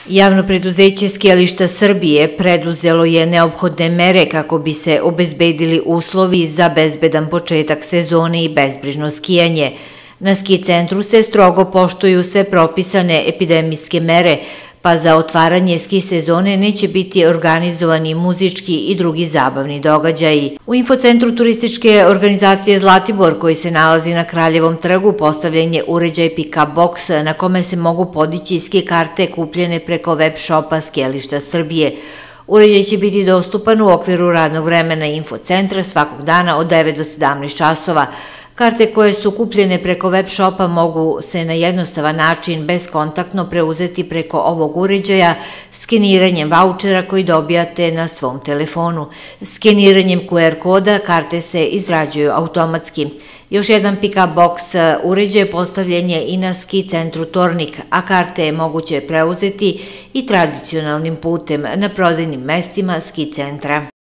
Javno preduzeće Skijališta Srbije preduzelo je neophodne mere kako bi se obezbedili uslovi za bezbedan početak sezone i bezbrižno skijanje. Na ski centru se strogo poštuju sve propisane epidemijske mere, pa za otvaranje ski sezone neće biti organizovani muzički i drugi zabavni događaji. U infocentru turističke organizacije Zlatibor, koji se nalazi na Kraljevom trgu, postavljen je uređaj pick-up box na kome se mogu podići ski karte kupljene preko web shopa Skijališta Srbije. Uređaj će biti dostupan u okviru radnog vremena infocentra svakog dana od 9 do 17 časova. Karte koje su kupljene preko web shopa mogu se na jednostavan način bezkontaktno preuzeti preko ovog uređaja skeniranjem vaučera koji dobijate na svom telefonu. Skeniranjem QR koda karte se izrađuju automatski. Još jedan pick-up box uređaj postavljen je i na ski centru Tornik, a karte je moguće preuzeti i tradicionalnim putem na prodajnim mestima ski centra.